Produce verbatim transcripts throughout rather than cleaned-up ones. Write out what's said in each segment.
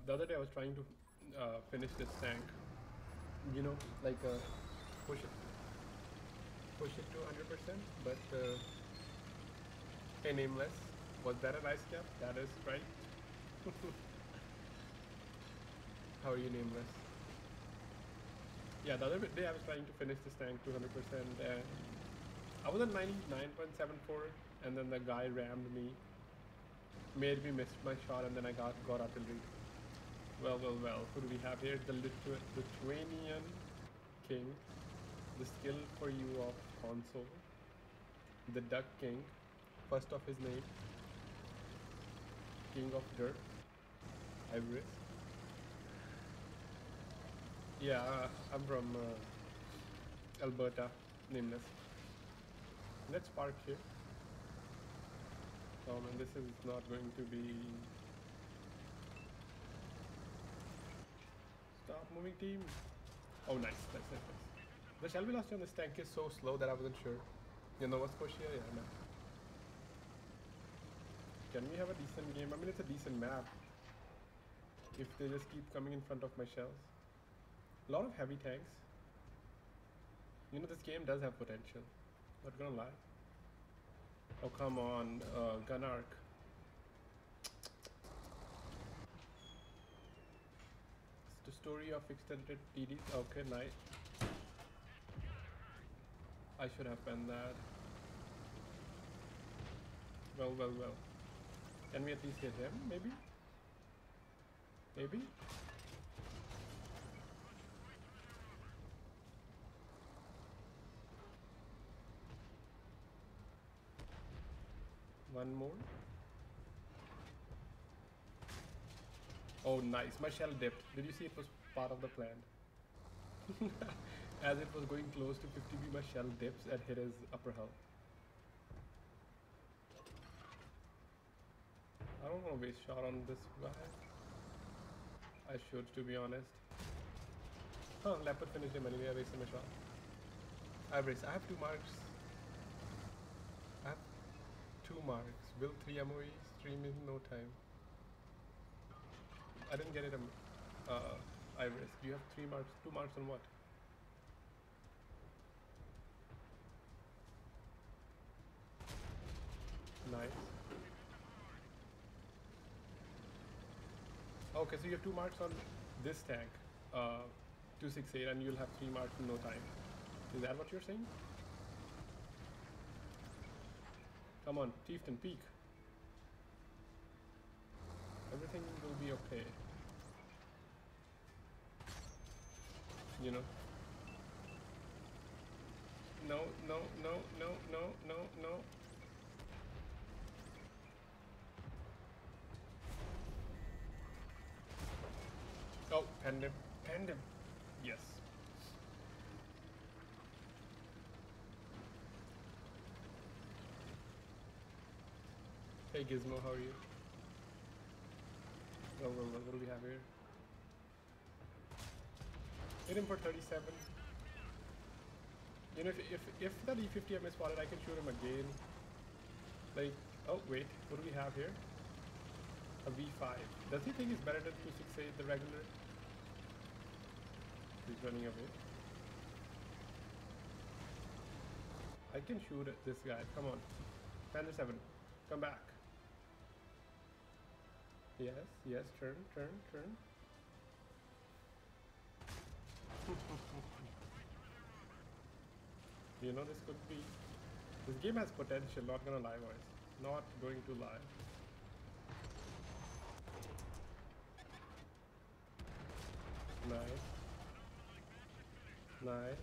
The other day I was trying to uh, finish this tank. You know, like uh, push it, push it to one hundred percent. But uh, hey, Nameless, was that a nice cap? That is right. How are you, Nameless? Yeah, the other day I was trying to finish this tank to one hundred percent, and I was at ninety-nine point seven four, and then the guy rammed me, made me miss my shot, and then I got got artillery. Well, well, well. Who do we have here? The Lithu Lithuanian king, the skill for you of console, the Duck King, first of his name, King of Dirt, Ivoris. Yeah, uh, I'm from uh, Alberta, Nameless. Let's park here. Oh man, this is not going to be. Stop moving, team. Oh, nice, nice, nice, nice. The shell velocity on this tank is so slow that I wasn't sure. You know what's Scotia? Yeah, no. Can we have a decent game? I mean, it's a decent map. If they just keep coming in front of my shells. A lot of heavy tanks. You know, this game does have potential. Not gonna lie. Oh, come on, uh, Gunark. It's the story of extended T Ds. Okay, nice. I should have banned that. Well, well, well. Can we at least hit him? Maybe? Maybe? One more. Oh, nice. My shell dipped. Did you see it was part of the plan? As it was going close to fifty B, my shell dips and hit his upper hull. I don't want to waste shot on this guy. I should, to be honest. Huh, Leopard finished him anyway. I wasted my shot. I have I have two marks. I have two marks. Build three M O Es. Stream in no time. I didn't get it. Um, uh, Iris, do you have three marks? Two marks on what? Nice. Okay, so you have two marks on this tank, uh, two six eight, and you'll have three marks in no time. Is that what you're saying? Come on, Chieftain, peek. Everything will be okay. You know? No, no, no, no, no, no, no. Oh, penned him, penned him. Yes. Hey Gizmo, how are you? Oh, well, what do we have here? Hit him for thirty-seven. You know, if, if, if that E fifty M is spotted, I can shoot him again. Like, oh wait, what do we have here? A V five. Does he think it's better than two six eight, the regular? He's running away. I can shoot at this guy, come on. Panther seven, come back. Yes, yes, turn, turn, turn. You know, this could be... This game has potential, not gonna lie, boys. Not going to lie. Nice. Nice.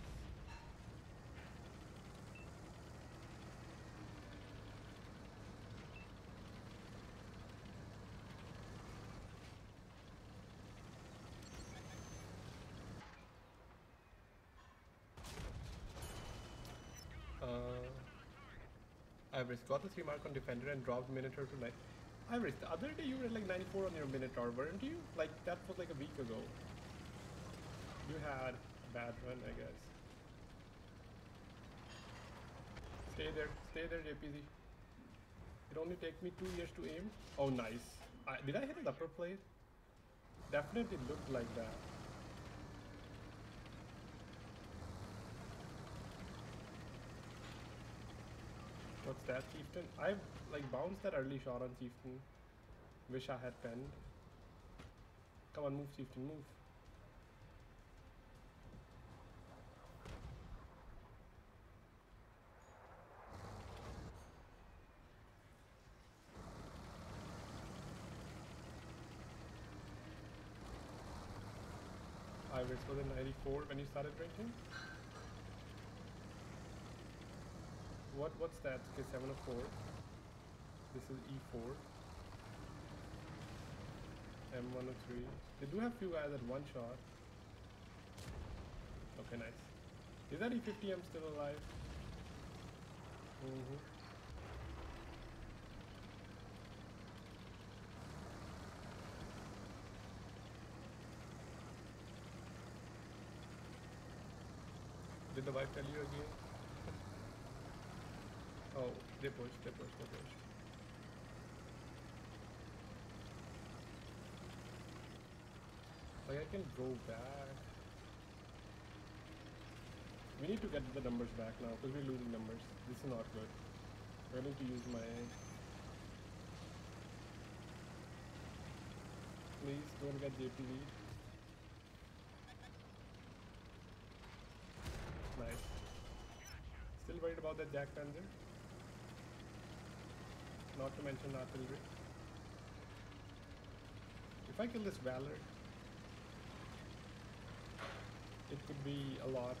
Uh, Iris got the three mark on defender and dropped Minotaur to like. Iris, the other day you were at like ninety-four on your Minotaur, weren't you? Like that was like a week ago. You had a bad run, I guess. Stay there, stay there, J P Z. It only take me two years to aim. Oh, nice. I, did I hit an upper plate? definitely looked like that. What's that, Chieftain? I like bounced that early shot on Chieftain. Wish I had penned. Come on, move, Chieftain, move. I was in ninety-four when you started drinking. What? What's that? Okay, seven oh four. This is E four. M one oh three. They do have few guys at one shot. Okay, nice. Is that E fifty M still alive? Mm-hmm. Did the wife tell you again? Oh, they pushed, they pushed, they pushed. Like I can go back. We need to get the numbers back now because we're losing numbers. This is not good. I need to use my... Please don't get J P V. Nice. Still worried about that Jack Panzer. Not to mention artillery. If I kill this Valor, it could be a lot.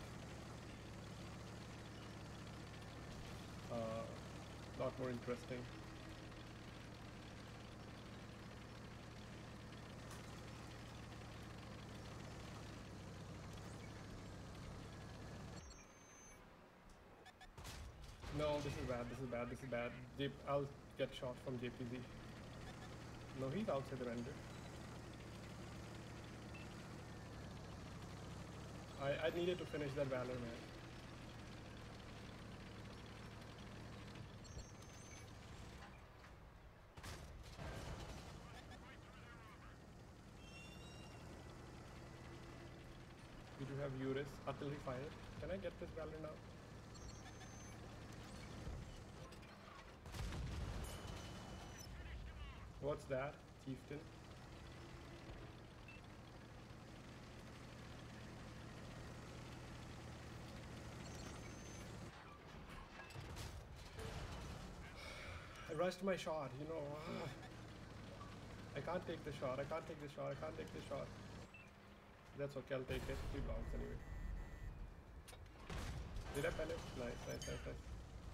Uh, lot more interesting. No, this is bad, this is bad, this is bad. J I'll get shot from J P Z. No, he's outside the render. I, I needed to finish that Valor, man. We do have Urus, artillery fire. Can I get this Valor now? What's that, Chieftain? I rushed my shot, you know. I can't take the shot, I can't take the shot, I can't take the shot. That's okay, I'll take it. We bounce anyway. Did I pen it? Nice, nice, nice, nice.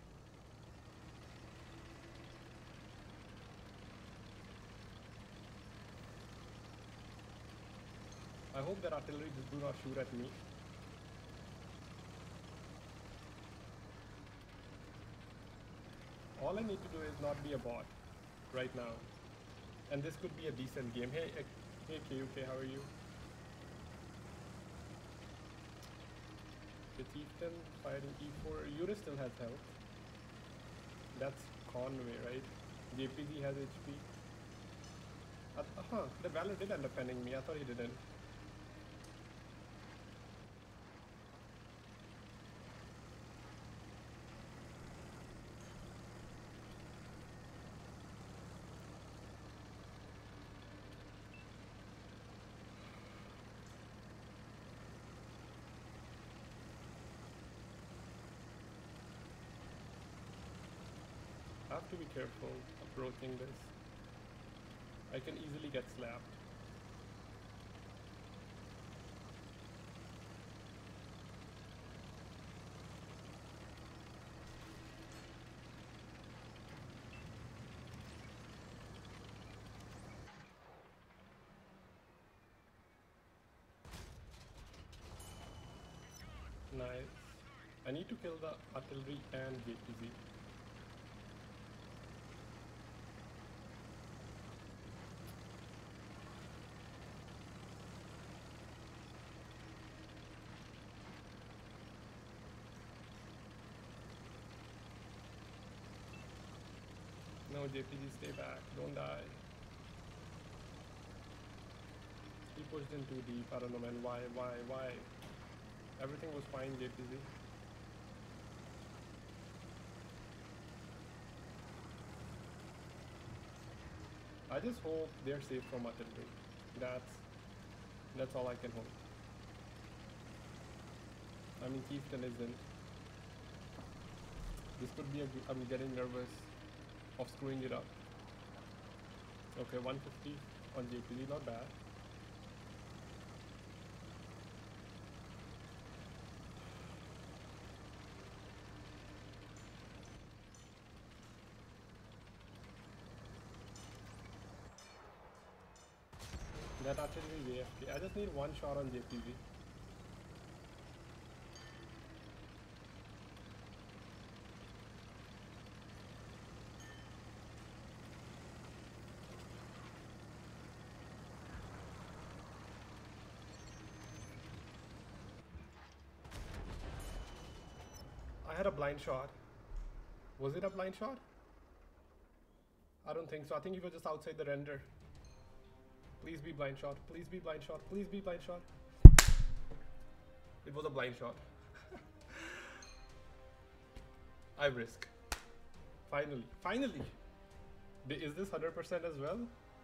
I hope that artillery do not shoot at me. All I need to do is not be a bot right now. And this could be a decent game. Hey, hey K U K, how are you? The Chieftain firing E four. Urus still has health. That's Conway, right? J P Z has H P. Uh huh, the Valor did end up penning me. I thought he didn't. I have to be careful approaching this. I can easily get slapped. Nice. I need to kill the artillery and J P Z. No, J P G, stay back. Don't die. He pushed in too deep. I don't know, man. Why? Why? Why? Everything was fine, J P Z. I just hope they're safe from artillery. That's that's all I can hope. I mean, Chieftain isn't. This could be a. I'm getting nervous of screwing it up. Okay, one fifty on J P Z, not bad. That artillery is A F K. I just need one shot on J P Z. I had a blind shot. Was it a blind shot? I don't think so. I think he was just outside the render. Please be blind shot. Please be blind shot. Please be blind shot. It was a blind shot. I risk. Finally. Finally. Is this one hundred percent as well?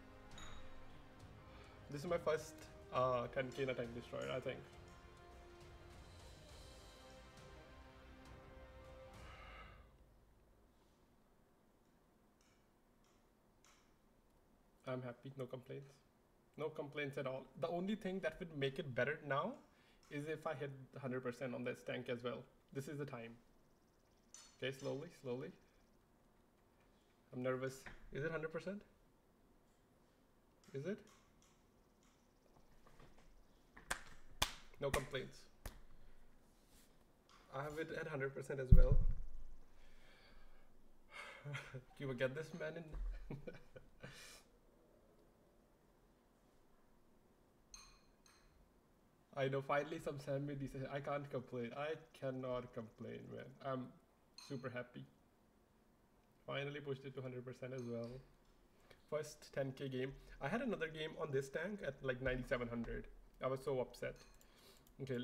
This is my first uh, ten K in a tank destroyer, I think. I'm happy. No complaints. No complaints at all. The only thing that would make it better now is if I hit one hundred percent on this tank as well. This is the time. Okay, slowly, slowly. I'm nervous. Is it one hundred percent? Is it? No complaints. I have it at one hundred percent as well. You will get this man in. I know, finally some Sam made says I can't complain. I cannot complain, man. I'm super happy. Finally pushed it to one hundred percent as well. First ten K game. I had another game on this tank at like ninety-seven hundred. I was so upset. Okay.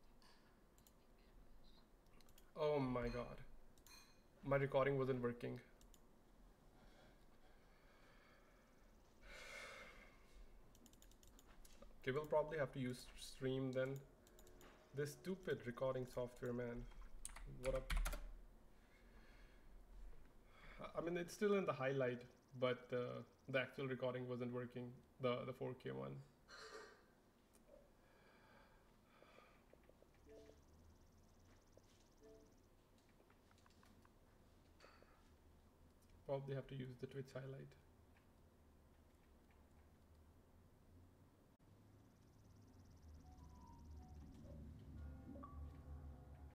Oh my god. My recording wasn't working. Okay, we'll probably have to use stream then. This stupid recording software, man. What up? I mean, it's still in the highlight, but uh, the actual recording wasn't working. The the four K one. Probably have to use the Twitch highlight.